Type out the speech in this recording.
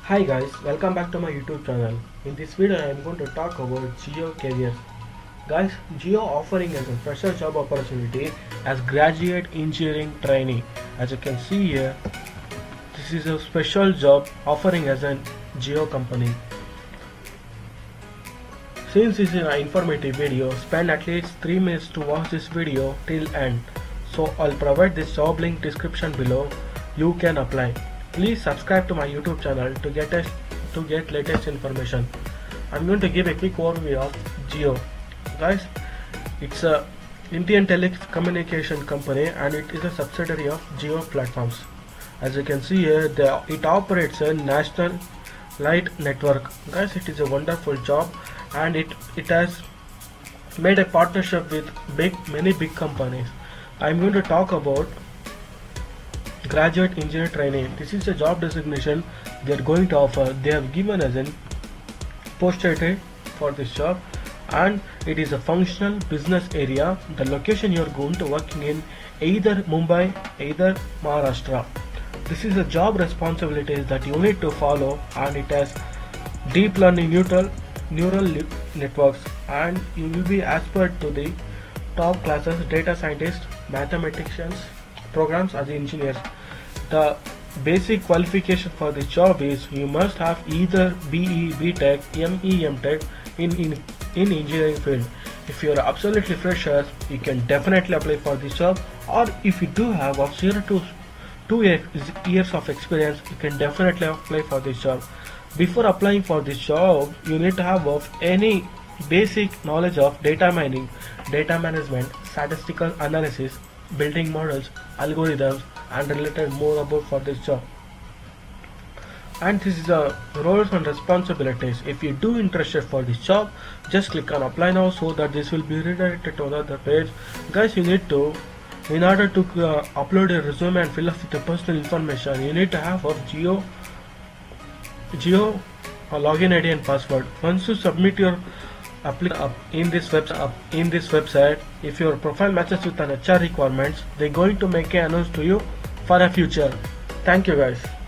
Hi guys, welcome back to my YouTube channel. In this video I am going to talk about Geo careers. Guys, Geo offering as a fresher job opportunity as graduate engineering trainee. As you can see here, this is a special job offering as an Geo company. Since this is an informative video, spend at least 3 minutes to watch this video till end. So I'll provide this job link description below. You can apply. Please subscribe to my YouTube channel to get latest information. I'm going to give a quick overview of Geo. Guys, it's a Indian telecommunication company and it is a subsidiary of Geo Platforms. As you can see here, it operates a national light network. Guys, it is a wonderful job and it has made a partnership with many big companies. I'm going to talk about graduate engineer trainee. This is the job designation they are going to offer. They have given as an post-graduate for this job and it is a functional business area. The location you are going to working in either Mumbai, either Maharashtra. This is the job responsibilities that you need to follow and it has deep learning neural networks and you will be expert to the top classes data scientists, mathematicians, programs as engineers. The basic qualification for this job is you must have either BE, BTech, ME, MTech in engineering field. If you are absolutely freshers, you can definitely apply for this job, or if you do have of 0 to 2 years of experience, you can definitely apply for this job. Before applying for this job, you need to have of any basic knowledge of data mining, data management, statistical analysis, building models, algorithms and related more about for this job. And this is the roles and responsibilities. If you do interested for this job, just click on apply now so that this will be redirected to another page. Guys, you need to, in order to upload your resume and fill up with the personal information, you need to have a Geo login ID and password. Once you submit your in this website, if your profile matches with an HR requirements, they're going to make an announce to you for a future. Thank you guys.